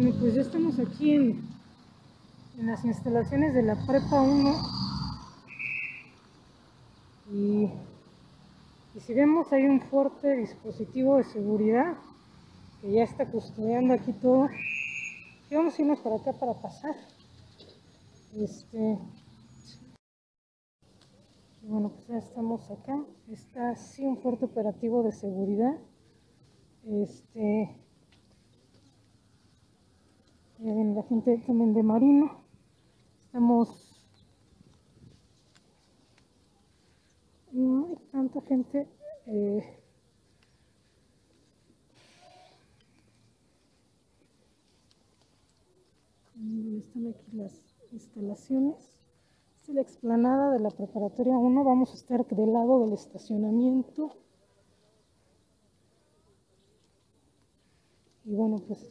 Bueno, pues ya estamos aquí en las instalaciones de la Prepa 1 y si vemos hay un fuerte dispositivo de seguridad que ya está custodiando aquí todo. Y vamos a irnos para acá para pasar. Bueno, pues ya estamos acá. Está sí un fuerte operativo de seguridad. Ya ven la gente también de Marino. No hay tanta gente. Están aquí las instalaciones. Esta es la explanada de la Preparatoria 1. Vamos a estar del lado del estacionamiento. Y bueno, pues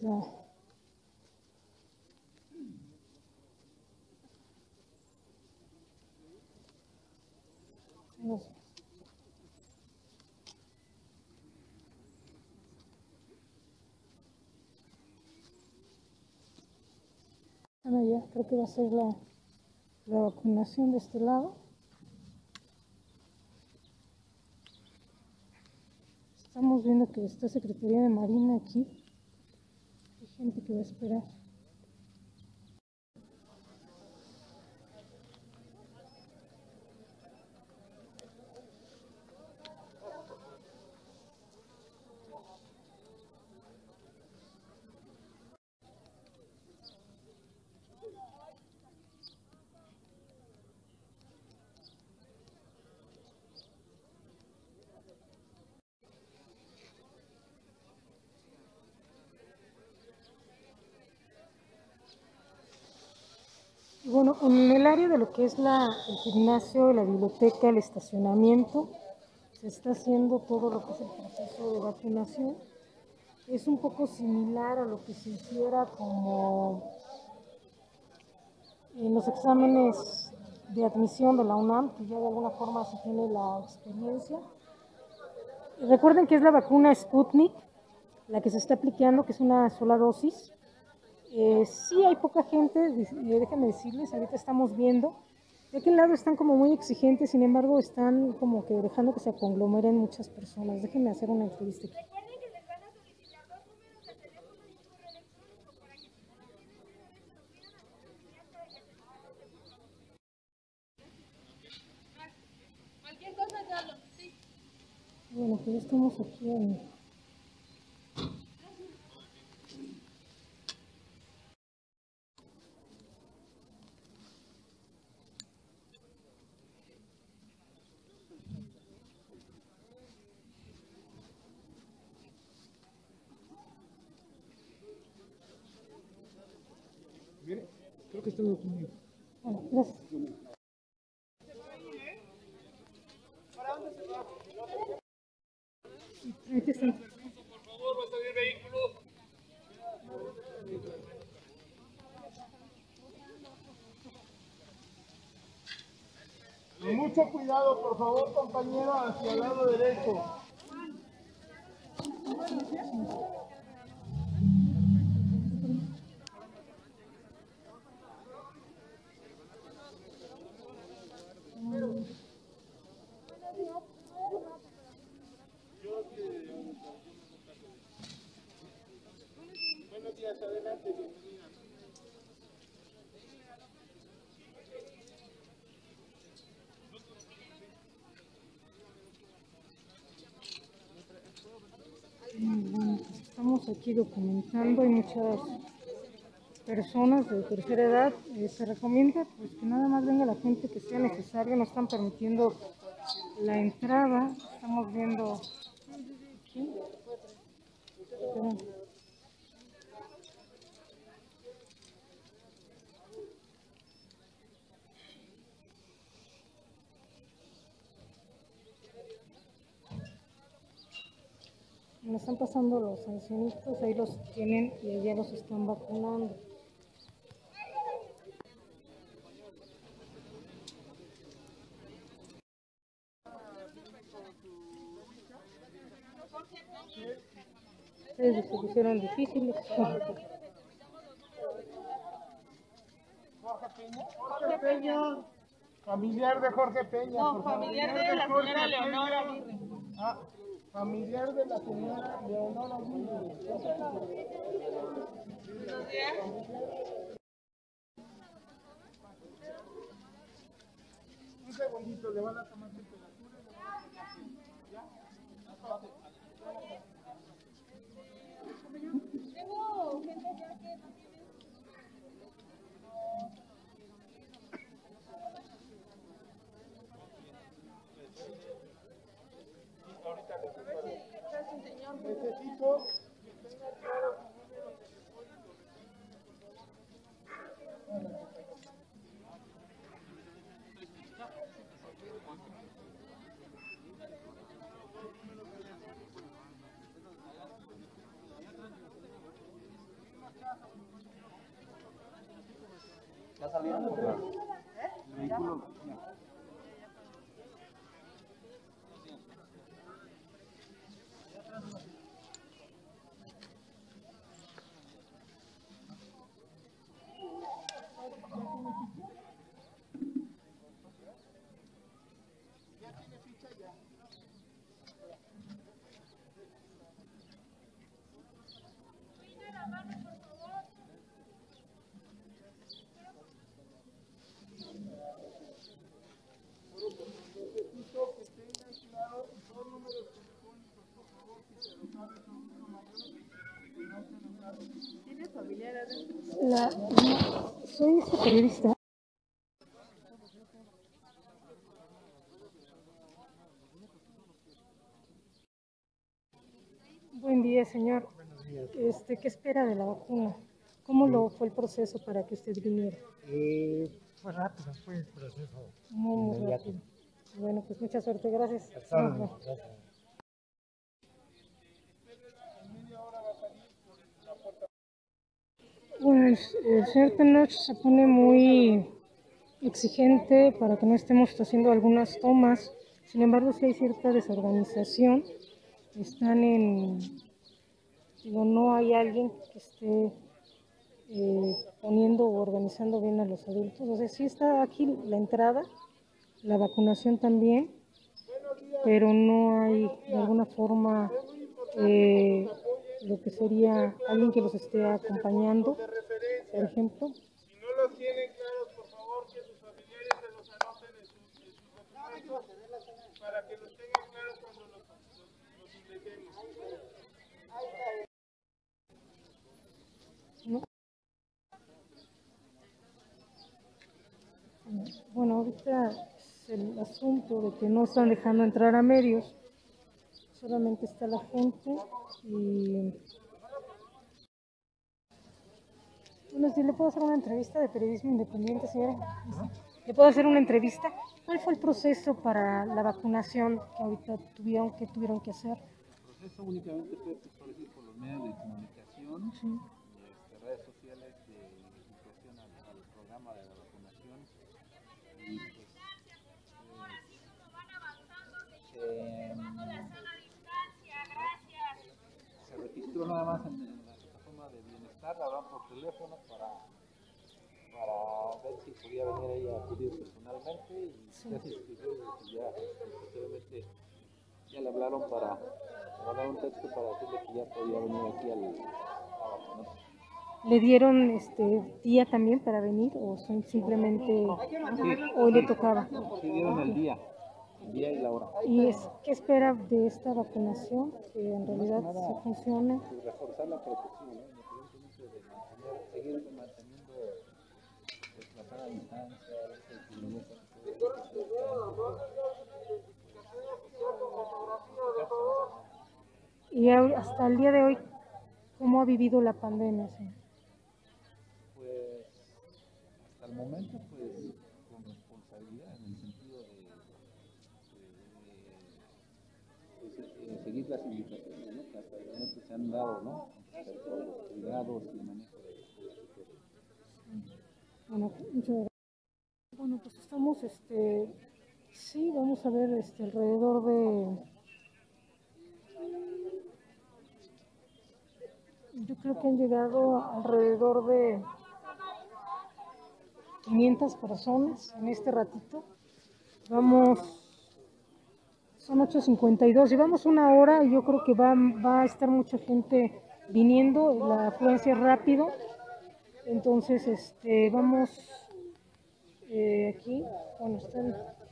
allá creo que va a ser la vacunación de este lado. Estamos viendo que está Secretaría de Marina aquí. Hay gente que va a esperar. Bueno, en el área de lo que es el gimnasio, la biblioteca, el estacionamiento, se está haciendo todo lo que es el proceso de vacunación. Es un poco similar a lo que se hiciera como en los exámenes de admisión de la UNAM, que ya de alguna forma se tiene la experiencia. Y recuerden que es la vacuna Sputnik, la que se está aplicando, que es una sola dosis. Sí hay poca gente, déjenme decirles, ahorita estamos viendo. De aquel lado están como muy exigentes, sin embargo están como que dejando que se conglomeren muchas personas. Déjenme hacer una entrevista aquí. Bueno, pues estamos aquí en... Mire, creo que está conmigo. Bueno, gracias. Aquí están. Por favor, va a salir vehículo. Con mucho cuidado, por favor, compañero, hacia el lado derecho. Buenos días, adelante, bienvenida. Bueno, pues estamos aquí documentando, hay muchas personas de tercera edad. Se recomienda pues que nada más venga la gente que sea necesario, no están permitiendo la entrada. Estamos viendo aquí. Me están pasando los ancianitos, ahí los tienen y allá los están vacunando. Ustedes se pusieron difíciles. Jorge Peña. Familiar de Jorge Peña. No, familiar de la señora Leonora Aguirre. Ah, familiar de la señora Leonora Aguirre. Buenos días. Un segundito, le van a tomar temperatura. Tengo gente ya que no tiene. Necesito Ya salieron por el vehículo. ¿Tienes familiar adentro? Soy periodista. Buen día, señor. ¿Qué espera de la vacuna? ¿Cómo fue el proceso para que usted viniera? Fue rápido, fue el proceso Muy inmediato. rápido. Bueno, pues mucha suerte, gracias. Gracias. Bueno, el señor Tenoch se pone muy exigente para que no estemos haciendo algunas tomas. Sin embargo, sí hay cierta desorganización. Están no hay alguien que esté poniendo o organizando bien a los adultos. Entonces, sí está aquí la entrada, la vacunación también, pero no hay de alguna forma lo que sería alguien que los esté acompañando, por ejemplo. Si no los tienen claros, por favor, que sus familiares se los anoten en sus documentos para que los tengan claros cuando los ingresemos. ¿No? Bueno, ahorita es el asunto de que no están dejando entrar a medios, solamente está la gente y... Bueno, si le puedo hacer una entrevista de periodismo independiente, señora. ¿Le puedo hacer una entrevista? ¿Cuál fue el proceso para la vacunación que ahorita tuvieron que hacer? El proceso únicamente fue por los medios de comunicación, Sí. redes sociales de difusión al programa de la vacunación. Y pues, se registró nada más en la plataforma de bienestar, hablan por teléfono para ver si podía venir ella a acudir personalmente y Sí. ya se inscribió y ya posteriormente ya le hablaron para dar un texto para decirle que ya podía venir aquí a vacunarse. ¿Le dieron día también para venir o simplemente hoy le tocaba? Sí dieron el día y la hora. ¿Y qué espera de esta vacunación? Que en realidad nada, sí funcione. Pues reforzar la protección, ¿no? Independientemente de seguir manteniendo pues, la sana distancia, el cubrebocas, Y hasta el día de hoy, ¿cómo ha vivido la pandemia, señor? pues hasta el momento pues con responsabilidad en el sentido de seguir las indicaciones, ¿no? Que hasta el momento se han dado, ¿no? Respecto a los cuidados y el manejo de la situación. Bueno, muchas gracias. Bueno, pues estamos, sí, vamos a ver, alrededor de, yo creo que han llegado alrededor de 500 personas en este ratito. Vamos, son 8:52, llevamos una hora y yo creo que va a estar mucha gente viniendo, la afluencia es rápido. Entonces, vamos aquí, bueno, están...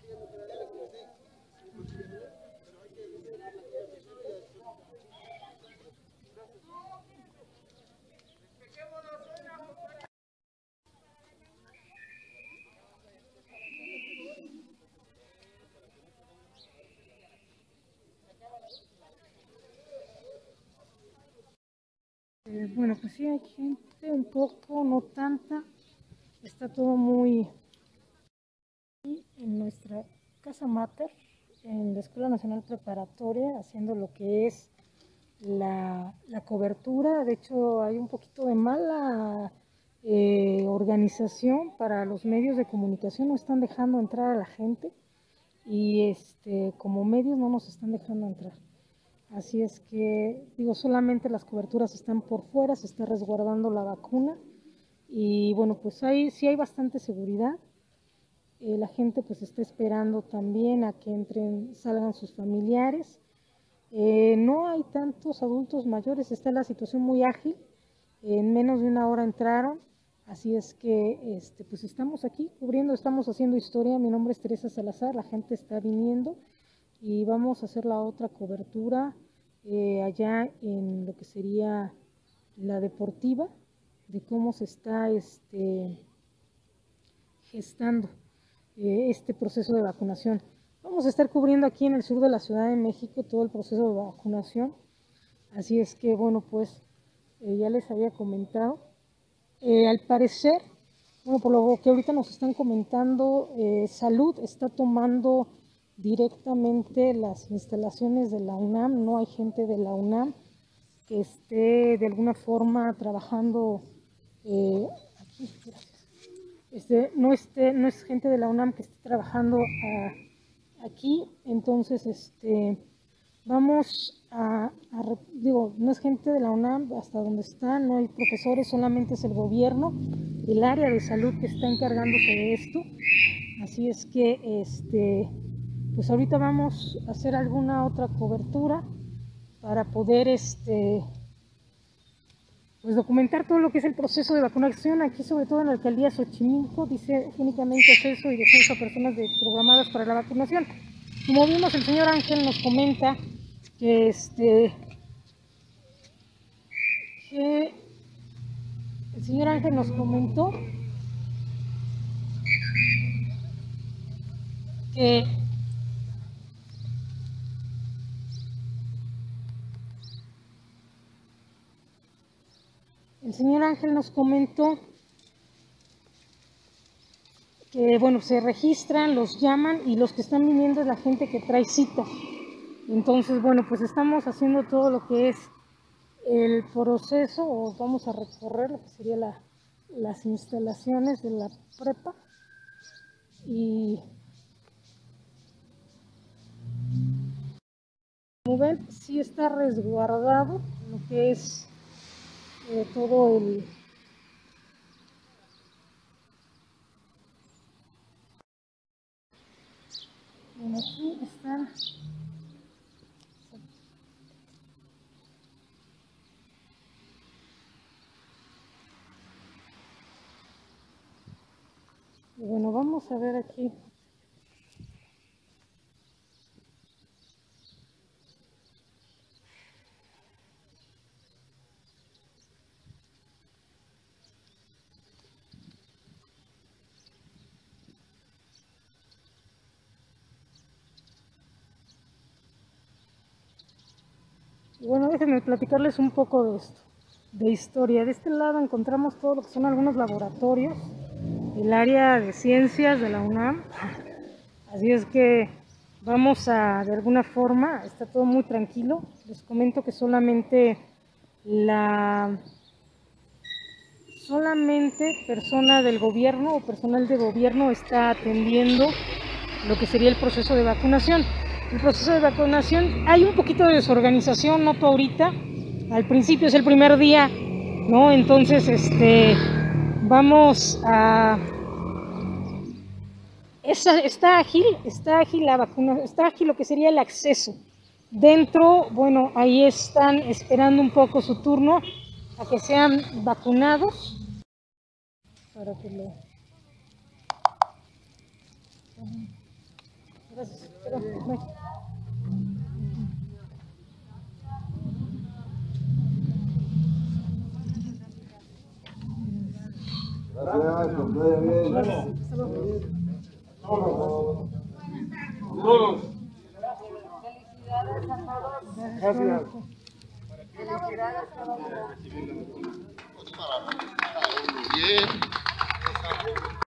Bueno, pues sí hay gente, un poco, no tanta. Está todo muy... En nuestra casa mater, en la Escuela Nacional Preparatoria, haciendo lo que es la cobertura. De hecho, hay un poquito de mala organización para los medios de comunicación. No están dejando entrar a la gente y como medios no nos están dejando entrar. Así es que, digo, solamente las coberturas están por fuera, se está resguardando la vacuna y bueno, pues sí hay bastante seguridad. La gente pues está esperando también a que salgan sus familiares. No hay tantos adultos mayores, está la situación muy ágil, en menos de una hora entraron, así es que pues estamos aquí cubriendo, estamos haciendo historia. Mi nombre es Teresa Salazar, la gente está viniendo y vamos a hacer la otra cobertura allá en lo que sería la deportiva, de cómo se está gestando este proceso de vacunación. Vamos a estar cubriendo aquí en el sur de la Ciudad de México todo el proceso de vacunación, así es que bueno, pues ya les había comentado. Al parecer, bueno, por lo que ahorita nos están comentando, Salud está tomando directamente las instalaciones de la UNAM, no hay gente de la UNAM que esté de alguna forma trabajando aquí, gracias. No es gente de la UNAM que esté trabajando aquí, entonces vamos digo, no es gente de la UNAM hasta donde están, no hay profesores, solamente es el gobierno, el área de salud que está encargándose de esto, así es que pues ahorita vamos a hacer alguna otra cobertura para poder pues documentar todo lo que es el proceso de vacunación aquí, sobre todo en la alcaldía Xochimilco. Dice únicamente acceso y descenso a personas programadas para la vacunación. Como vimos, el señor Ángel nos comenta que el señor Ángel nos comentó que bueno, se registran, los llaman y los que están viniendo es la gente que trae cita. Entonces, bueno, pues estamos haciendo todo lo que es el proceso, o vamos a recorrer lo que sería las instalaciones de la prepa. Y como ven, sí está resguardado lo que es todo el... Bueno, aquí están... Y bueno, vamos a ver aquí. Y bueno, déjenme platicarles un poco de esto, de historia. De este lado encontramos todo lo que son algunos laboratorios, el área de ciencias de la UNAM. Así es que vamos de alguna forma, está todo muy tranquilo. Les comento que solamente persona del gobierno o personal de gobierno está atendiendo lo que sería el proceso de vacunación. El proceso de vacunación, hay un poquito de desorganización, noto ahorita, al principio es el primer día, ¿no? Entonces, vamos a Está ágil la vacuna, está ágil lo que sería el acceso. Dentro, bueno, ahí están esperando un poco su turno a que sean vacunados para que lo... Gracias. Bye. Gracias, que os vaya bien. Hasta luego. Todos.